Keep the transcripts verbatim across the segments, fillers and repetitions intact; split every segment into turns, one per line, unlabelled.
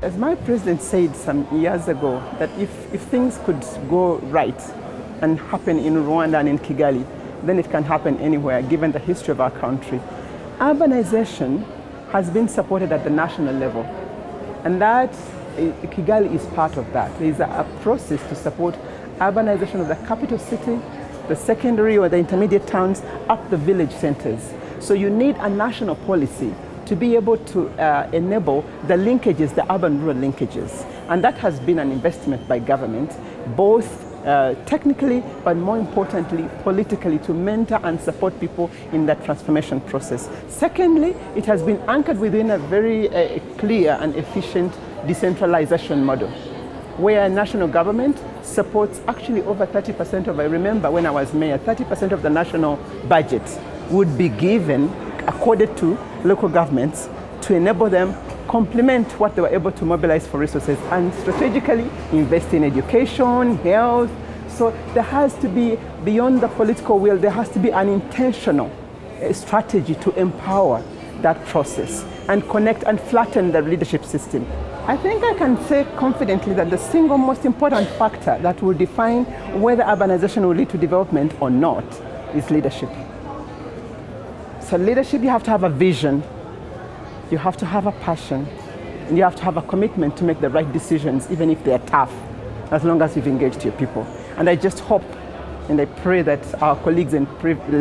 as my president said some years ago, that if, if things could go right and happen in Rwanda and in Kigali, then it can happen anywhere, given the history of our country. Urbanization has been supported at the national level, and that Kigali is part of that. There is a, a process to support urbanization of the capital city, the secondary or the intermediate towns, up the village centers. So you need a national policy to be able to uh, enable the linkages, the urban-rural linkages. And that has been an investment by government, both uh, technically, but more importantly, politically, to mentor and support people in that transformation process. Secondly, it has been anchored within a very uh, clear and efficient decentralization model, where national government supports actually over thirty percent of, I remember when I was mayor, thirty percent of the national budget would be given, accorded to local governments to enable them complement what they were able to mobilize for resources and strategically invest in education, health. So there has to be, beyond the political will, there has to be an intentional uh, strategy to empower that process and connect and flatten the leadership system. I think I can say confidently that the single most important factor that will define whether urbanization will lead to development or not is leadership. So leadership, you have to have a vision, you have to have a passion, and you have to have a commitment to make the right decisions, even if they're tough, as long as you've engaged your people. And I just hope and I pray that our colleagues in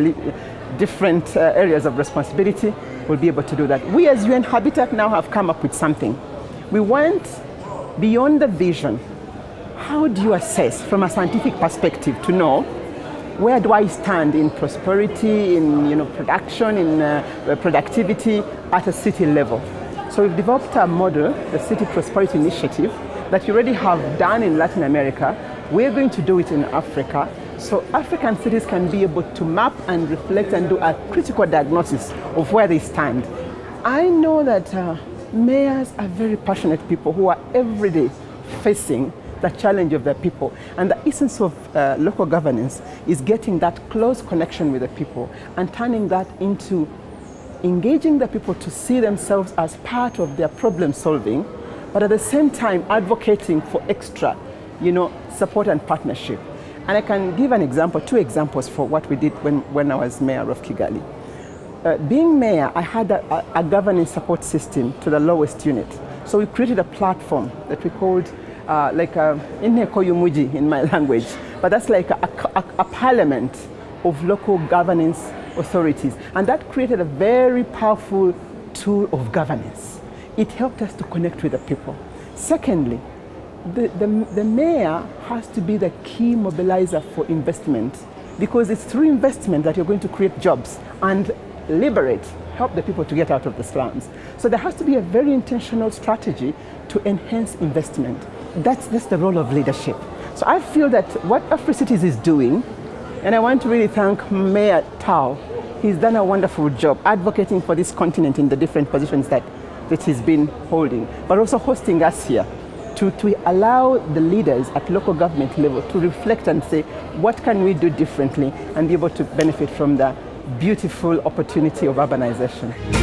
different uh, areas of responsibility will be able to do that. We as U N Habitat now have come up with something. We want, beyond the vision, how do you assess from a scientific perspective to know where do I stand in prosperity, in you know, production, in uh, productivity at a city level? So we've developed a model, the City Prosperity Initiative, that you already have done in Latin America. We're going to do it in Africa, so African cities can be able to map and reflect and do a critical diagnosis of where they stand. I know that uh, mayors are very passionate people who are every day facing the challenge of their people. And the essence of uh, local governance is getting that close connection with the people and turning that into engaging the people to see themselves as part of their problem solving, but at the same time advocating for extra, you know, support and partnership. And I can give an example, two examples for what we did when, when I was mayor of Kigali. Uh, being mayor, I had a, a, a governance support system to the lowest unit. So we created a platform that we called uh, like a Inteko y'Umujyi in my language, but that's like a, a, a parliament of local governance authorities. And that created a very powerful tool of governance. It helped us to connect with the people. Secondly, the, the, the mayor has to be the key mobilizer for investment, because it's through investment that you're going to create jobs and liberate, help the people to get out of the slums. So there has to be a very intentional strategy to enhance investment. That's, that's the role of leadership. So I feel that what AfriCities is doing, and I want to really thank Mayor Tao, he's done a wonderful job advocating for this continent in the different positions that, that he's been holding, but also hosting us here to, to allow the leaders at local government level to reflect and say, what can we do differently and be able to benefit from the beautiful opportunity of urbanization.